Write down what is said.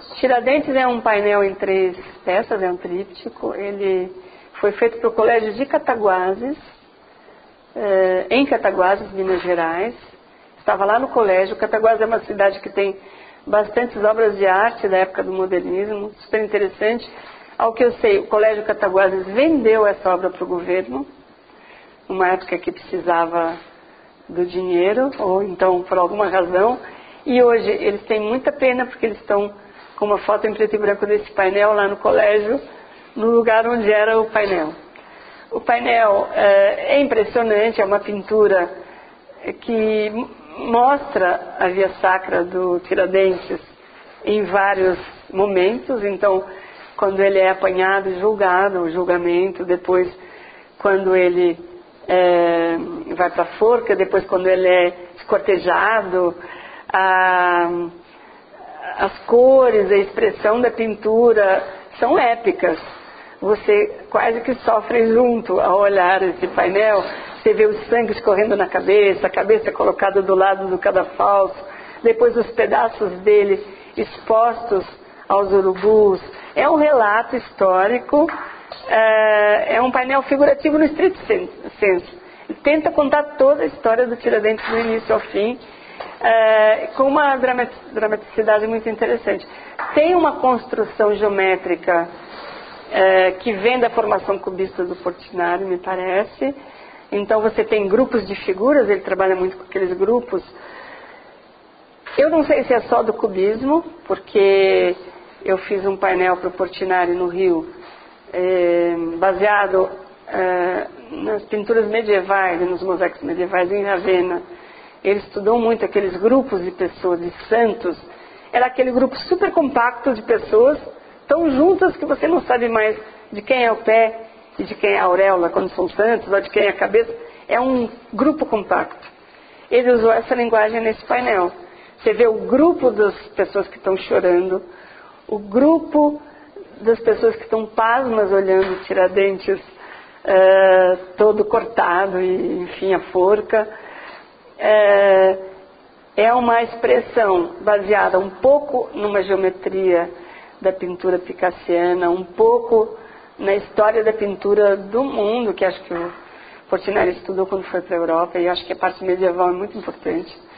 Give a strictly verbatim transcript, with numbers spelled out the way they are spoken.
Tiradentes é um painel em três peças, é um tríptico. Ele foi feito para o Colégio de Cataguases, eh, em Cataguases, Minas Gerais. Estava lá no colégio. Cataguases é uma cidade que tem bastantes obras de arte da época do modernismo, super interessante. Ao que eu sei, o Colégio Cataguases vendeu essa obra para o governo, numa época que precisava do dinheiro, ou então por alguma razão. E hoje eles têm muita pena porque eles estão com uma foto em preto e branco desse painel lá no colégio, no lugar onde era o painel. O painel é, é impressionante, é uma pintura que mostra a via sacra do Tiradentes em vários momentos. Então, quando ele é apanhado e julgado, o julgamento, depois quando ele é, vai para a forca, depois quando ele é escortejado, a, as cores, a expressão da pintura são épicas. Você quase que sofre junto ao olhar esse painel. Você vê o sangue escorrendo na cabeça, a cabeça colocada do lado do cadafalso, depois os pedaços dele expostos aos urubus. É um relato histórico, é, é um painel figurativo no estrito senso. Ele tenta contar toda a história do Tiradentes do início ao fim, é, com uma dramaticidade muito interessante. Tem uma construção geométrica é, que vem da formação cubista do Portinari, me parece. Então você tem grupos de figuras, ele trabalha muito com aqueles grupos. Eu não sei se é só do cubismo, porque eu fiz um painel para o Portinari no Rio, é, baseado é, nas pinturas medievais, nos mosaicos medievais em Ravenna. Ele estudou muito aqueles grupos de pessoas, de santos. Era aquele grupo super compacto de pessoas, tão juntas que você não sabe mais de quem é o pé e de quem é a auréola quando são santos, ou de quem é a cabeça. É um grupo compacto. Ele usou essa linguagem nesse painel. Você vê o grupo das pessoas que estão chorando, o grupo das pessoas que estão pasmas olhando o Tiradentes uh, todo cortado e, enfim, a forca. É, é uma expressão baseada um pouco numa geometria da pintura picassiana, um pouco na história da pintura do mundo, que acho que o Portinari estudou quando foi para a Europa, e acho que a parte medieval é muito importante.